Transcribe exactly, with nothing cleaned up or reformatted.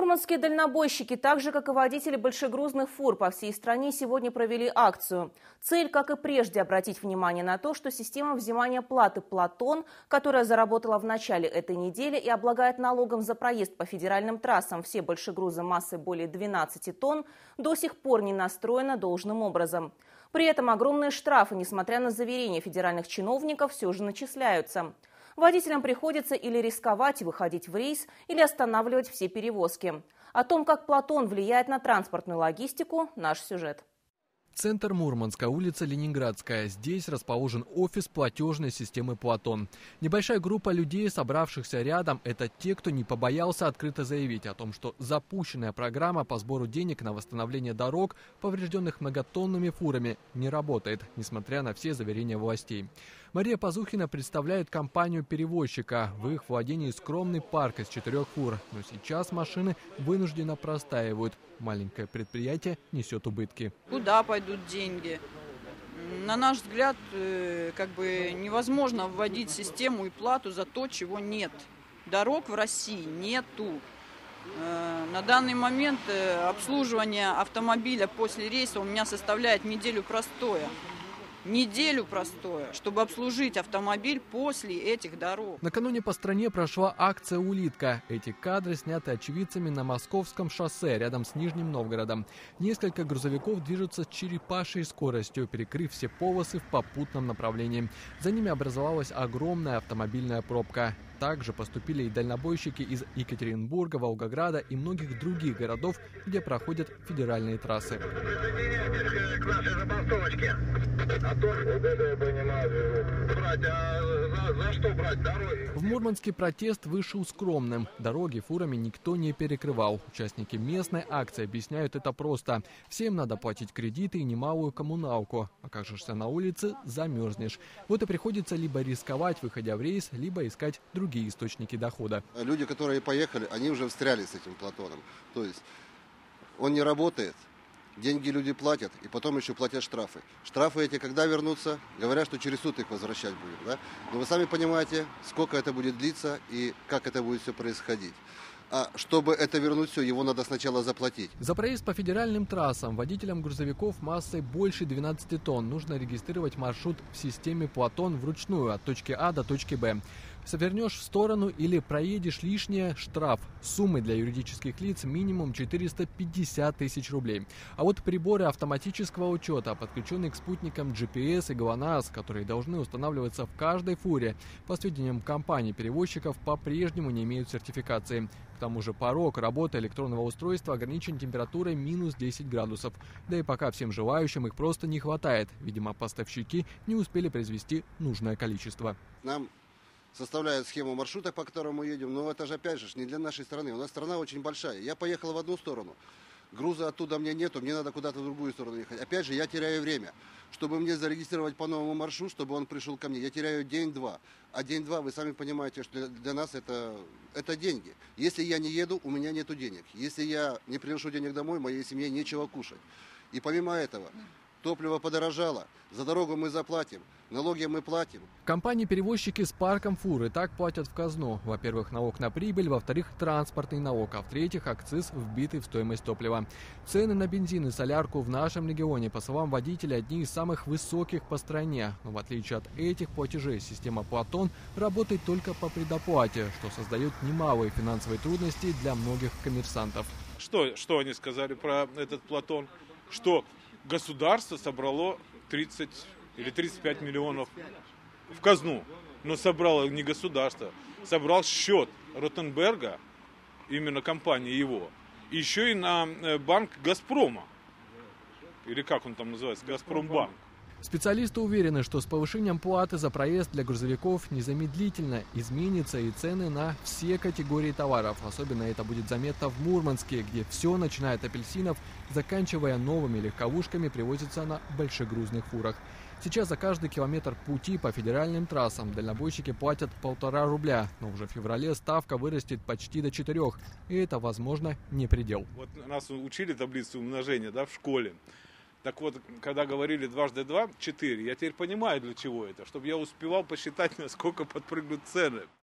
Мурманские дальнобойщики, так же как и водители большегрузных фур по всей стране, сегодня провели акцию. Цель, как и прежде, обратить внимание на то, что система взимания платы «Платон», которая заработала в начале этой недели и облагает налогом за проезд по федеральным трассам все большегрузы массой более двенадцати тонн, до сих пор не настроена должным образом. При этом огромные штрафы, несмотря на заверения федеральных чиновников, все же начисляются. Водителям приходится или рисковать и выходить в рейс, или останавливать все перевозки. О том, как Платон влияет на транспортную логистику, наш сюжет. Центр Мурманска, улица Ленинградская. Здесь расположен офис платежной системы «Платон». Небольшая группа людей, собравшихся рядом, это те, кто не побоялся открыто заявить о том, что запущенная программа по сбору денег на восстановление дорог, поврежденных многотонными фурами, не работает, несмотря на все заверения властей. Мария Пазухина представляет компанию перевозчика. В их владении скромный парк из четырех фур. Но сейчас машины вынужденно простаивают. Маленькое предприятие несет убытки. Куда пойдут деньги? На наш взгляд, как бы невозможно вводить систему и плату за то, чего нет. Дорог в России нету. На данный момент обслуживание автомобиля после рейса у меня составляет неделю простоя. Неделю простое, чтобы обслужить автомобиль после этих дорог. Накануне по стране прошла акция «Улитка». Эти кадры сняты очевидцами на Московском шоссе рядом с Нижним Новгородом. Несколько грузовиков движутся с черепашьей скоростью, перекрыв все полосы в попутном направлении. За ними образовалась огромная автомобильная пробка. Также поступили и дальнобойщики из Екатеринбурга, Волгограда и многих других городов, где проходят федеральные трассы. В Мурманске протест вышел скромным. Дороги фурами никто не перекрывал. Участники местной акции объясняют это просто. Всем надо платить кредиты и немалую коммуналку. Окажешься на улице – замерзнешь. Вот и приходится либо рисковать, выходя в рейс, либо искать другие источники дохода. Люди, которые поехали, они уже встряли с этим Платоном. То есть он не работает. Деньги люди платят, и потом еще платят штрафы. Штрафы эти когда вернутся? Говорят, что через суд их возвращать будем. Да? Но вы сами понимаете, сколько это будет длиться и как это будет все происходить. А чтобы это вернуть все, его надо сначала заплатить. За проезд по федеральным трассам водителям грузовиков массой больше двенадцати тонн нужно регистрировать маршрут в системе «Платон» вручную от точки А до точки Б. Свернешь в сторону или проедешь лишнее – штраф. Суммы для юридических лиц минимум четыреста пятьдесят тысяч рублей. А вот приборы автоматического учета, подключенные к спутникам джи пи эс и ГЛОНАСС, которые должны устанавливаться в каждой фуре, по сведениям компаний-перевозчиков, по-прежнему не имеют сертификации. К тому же порог работы электронного устройства ограничен температурой минус десять градусов. Да и пока всем желающим их просто не хватает. Видимо, поставщики не успели произвести нужное количество. Нам составляют схему маршрута, по которому мы едем, но это же опять же не для нашей страны. У нас страна очень большая. Я поехал в одну сторону, груза оттуда мне нету, мне надо куда-то в другую сторону ехать. Опять же, я теряю время. Чтобы мне зарегистрировать по новому маршруту, чтобы он пришел ко мне, я теряю день-два. А день-два, вы сами понимаете, что для нас это, это деньги. Если я не еду, у меня нету денег. Если я не приношу денег домой, моей семье нечего кушать. И помимо этого, топливо подорожало, за дорогу мы заплатим, налоги мы платим. Компании-перевозчики с парком фур и так платят в казну. Во-первых, налог на прибыль, во-вторых, транспортный налог, а в-третьих, акциз, вбитый в стоимость топлива. Цены на бензин и солярку в нашем регионе, по словам водителей, одни из самых высоких по стране. Но в отличие от этих платежей, система «Платон» работает только по предоплате, что создает немалые финансовые трудности для многих коммерсантов. Что, что они сказали про этот «Платон»? Что государство собрало тридцать или тридцать пять миллионов в казну. Но собрало не государство, собрал счет Ротенберга, именно компании его, еще и на банк «Газпрома». Или как он там называется? «Газпромбанк». Специалисты уверены, что с повышением платы за проезд для грузовиков незамедлительно изменятся и цены на все категории товаров. Особенно это будет заметно в Мурманске, где все, начиная от апельсинов, заканчивая новыми легковушками, привозится на большегрузных фурах. Сейчас за каждый километр пути по федеральным трассам дальнобойщики платят полтора рубля, но уже в феврале ставка вырастет почти до четырех, и это, возможно, не предел. Вот нас учили таблицу умножения, да, в школе. Так вот, когда говорили дважды два – четыре, я теперь понимаю, для чего это. Чтобы я успевал посчитать, насколько подпрыгнут цены.